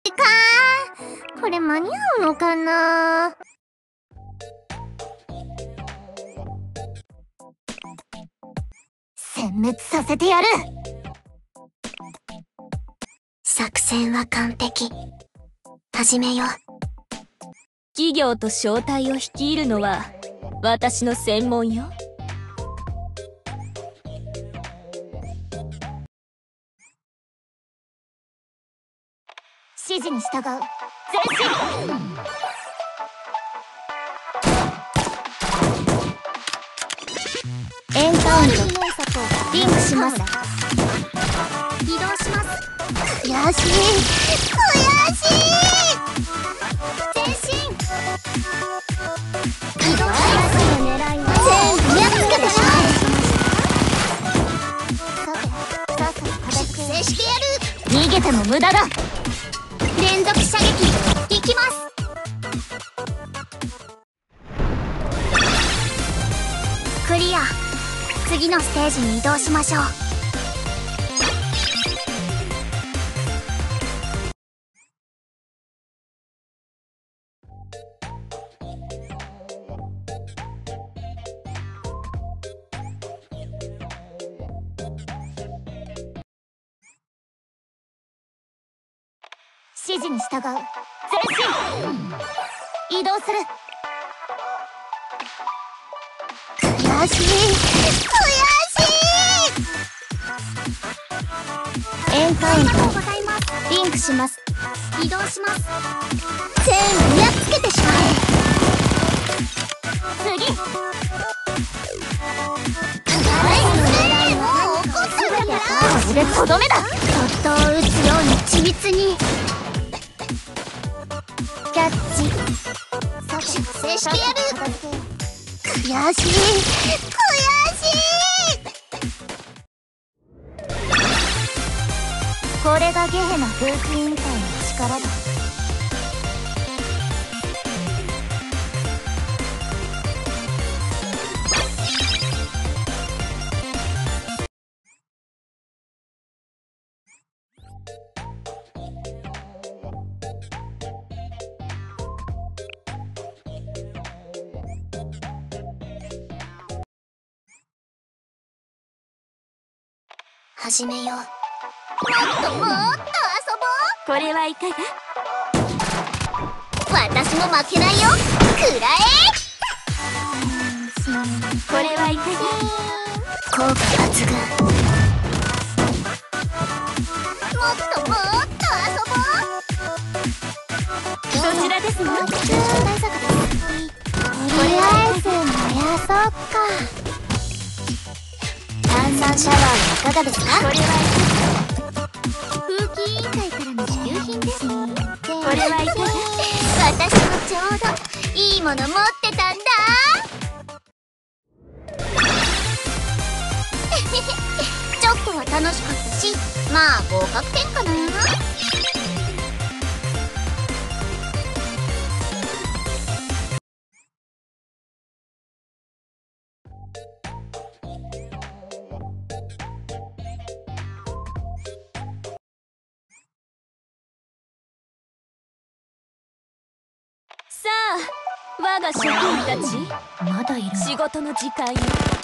これ間に合うのかな。殲滅させてやる。作戦は完璧。始めよう。 企業と小隊を率いるのは私の専門よ。 指示に従う。前進。エンカウント。リンクします。移動します。悔しい。前進。移動します。全部やっつけてしまえ。さて、粛清してやる。逃げても無駄だ。連続射撃いきます。クリア。次のステージに移動しましょう。指示に従う。前進。移動する。悔しい。エンカウント。リンクします。移動します。全部やっつけてしまえ。次。これでとどめだ。そっと撃つように緻密に。キャッチ。粛清してやる。悔しい。これがゲヘナ風紀委員会の力だ。始めよう。もっと遊ぼう。 これはいかが？ 私も負けないよ。くらえ。 これはいかが？ 効果抜群。もっと遊ぼう。 どちらですの？ 大作です。とりあえず燃やそうか。炭酸シャワーはいかがですか？これはいかが？風紀委員会からの支給品です。これはいかが？ 私もちょうどいいもの持ってたんだ。ちょっとは楽しかったし、まあ合格点かな。 さあ、我が職員たち、 まだいるの？ 仕事の時間よ。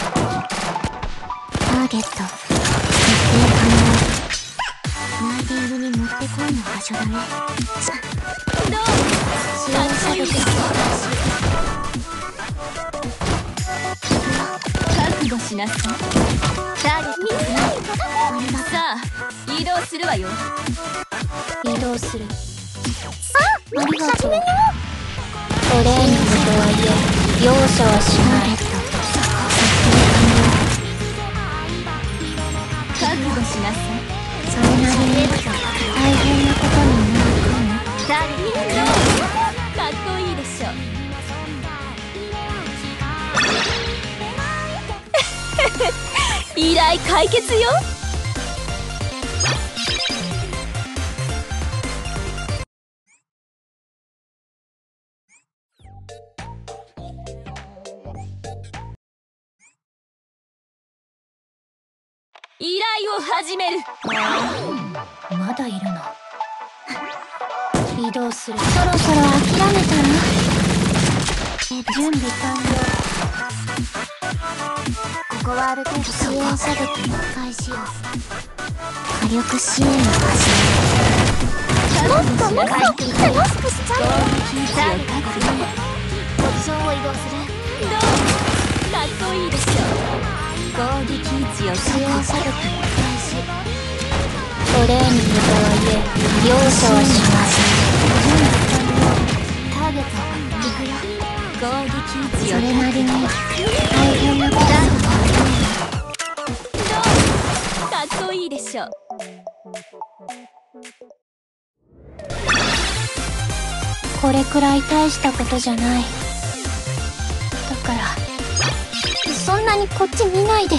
ターゲット設定可能。ライディングにもってこいの場所だね。 どう？ 使用者できる。 覚悟しなさい。 ターゲットですね。 さあ、移動するわよ。 移動する。ありがとう。トレーニングとはいえ容赦はしない。 覚悟しなさい。 それなりに大変なことになるかも。 誰かっこいいでしょ。依頼解決よ。依頼を始める。 まだいるの？ 移動する。そろそろ諦めたら準備完了。ここはある程度支援射撃の開始よ。火力支援を始める。もっともっと楽しくしちゃう。ポジションを移動する。 どうかっこいいでしょ。攻撃位置を支援射撃の開始。トレーニングとはいえ容赦はしない。ターゲット行くよ。 攻撃位置をそれなりに大変なことだ。 かっこいいでしょ。 これくらい大したことじゃない。だからそんなにこっち見ないで。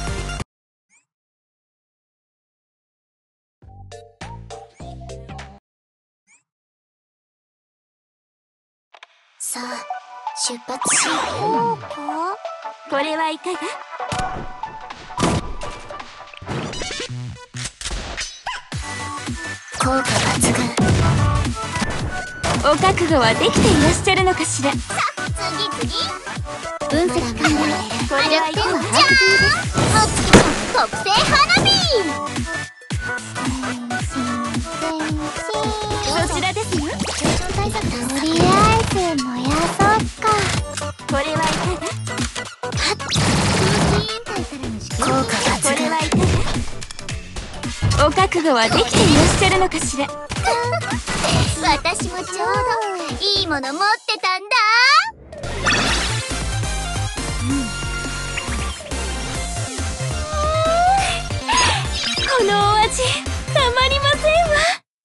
さあ出発しようか。 これはいかが？ 効果抜群。 お覚悟はできていらっしゃるのかしら。 さあ次分析完了。 これはいかが？ お次の特製花火。 そちらですよ。 とりあえず燃やそっか。 これはいかが？ 効果こ抜群。 れはいかが？お覚悟はできていらっしゃるのかしら。 私もちょうどいいもの持ってたんだ。 このお味たまりませんわ。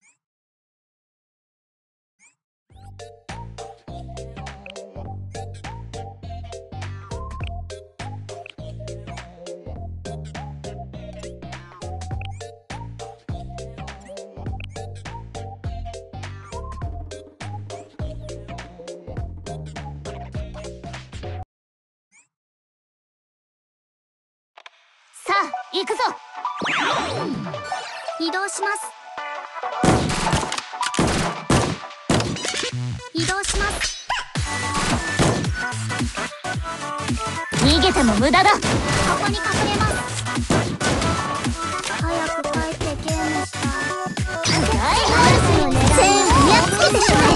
さあ行くぞ。移動します。移動します。逃げても無駄だ。ここに隠れます。早く帰ってゲームしたい。全部やっつけてしまえ。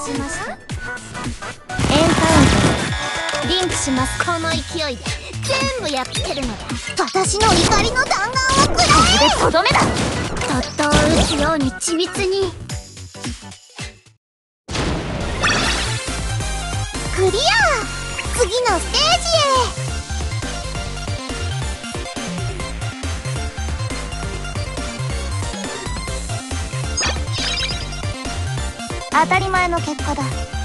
エンカウントリンクします。この勢いで全部やっつけるのだ。私の怒りの弾丸をくれ。これでとどめだ。ドットを打つように緻密に。クリア。次のステージへ。当たり前の結果だ。